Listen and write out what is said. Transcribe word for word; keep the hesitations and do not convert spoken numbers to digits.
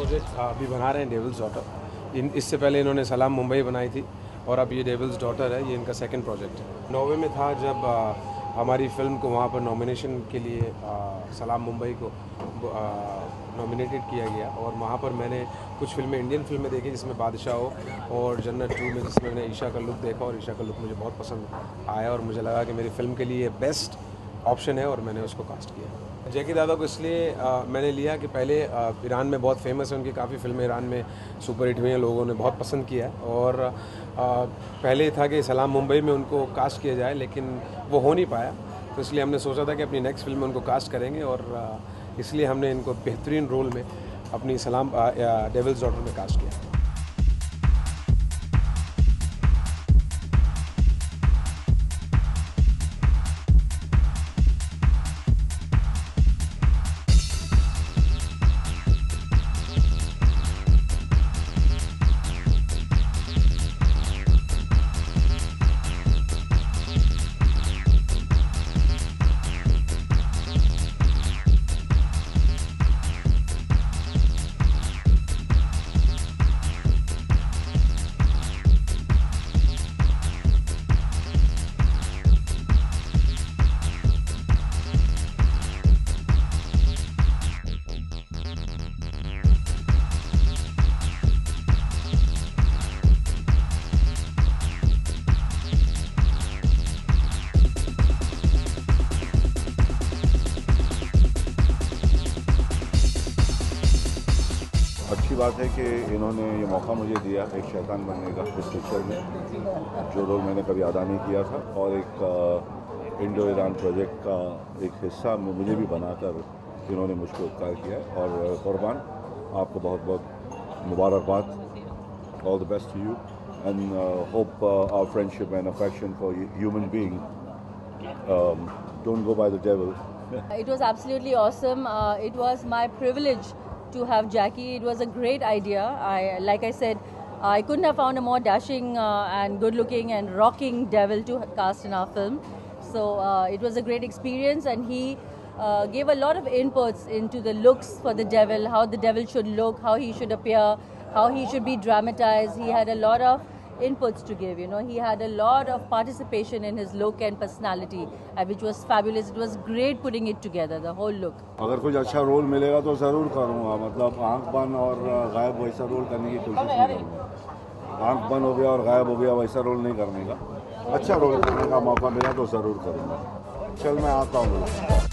Project अभी बना रहे हैं, डेविल्स डॉटर। इन इससे पहले इन्होंने सलाम मुंबई बनाई थी और अब ये डेविल्स डॉटर है, ये इनका सेकंड प्रोजेक्ट है। नौवे में था जब आ, हमारी फिल्म को वहाँ पर नॉमिनेशन के लिए आ, सलाम मुंबई को नॉमिनेटेड किया गया और वहाँ पर मैंने कुछ फिल्में, इंडियन फिल्में देखी जिसमें बादशाह हो और जन्नत टू में जिसमें मैंने ईशा का लुक देखा और ईशा का लुक मुझे बहुत पसंद आया और मुझे लगा कि मेरी फिल्म के लिए बेस्ट ऑप्शन है और मैंने उसको कास्ट किया। जैकी दादा को इसलिए आ, मैंने लिया कि पहले आ, ईरान में बहुत फेमस है, उनकी काफ़ी फिल्में ईरान में सुपर हिट हुई हैं, लोगों ने बहुत पसंद किया है और आ, पहले था कि सलाम मुंबई में उनको कास्ट किया जाए लेकिन वो हो नहीं पाया, तो इसलिए हमने सोचा था कि अपनी नेक्स्ट फिल्म में उनको कास्ट करेंगे और आ, इसलिए हमने इनको बेहतरीन रोल में अपनी सलाम डेविल्स डॉटर में कास्ट किया। अच्छी बात है कि इन्होंने ये मौका मुझे दिया एक शैतान बनने का इस पिक्चर में, जो रोल मैंने कभी अदा नहीं किया था और एक इंडो ईरान प्रोजेक्ट का एक हिस्सा मुझे भी बनाकर इन्होंने मुझको उपकार किया और कुर्बान आपको बहुत बहुत मुबारकबाद। All the best to you and hope our friendship and affection for human being don't go by the devil. It was absolutely awesome. Uh, it was my privilege to have Jackie. It was a great idea. I, like I said, I couldn't have found a more dashing uh, and good-looking and rocking devil to cast in our film. So uh, it was a great experience, and he uh, gave a lot of inputs into the looks for the devil, how the devil should look, how he should appear, how he should be dramatized. He had a lot of inputs to give, you know. He had a lot of participation in his look and personality, uh, which was fabulous. It was great putting it together, the whole look. अगर कुछ अच्छा role मिलेगा तो ज़रूर करूँगा, मतलब आँख बंद और गायब वैसा रोल करने की कोशिश नहीं करूँगा। आँख बंद हो गया और गायब हो गया वैसा रोल नहीं करने का, अच्छा रोल करने का मौका मिला तो ज़रूर करूँगा। चल मैं आता हूँ।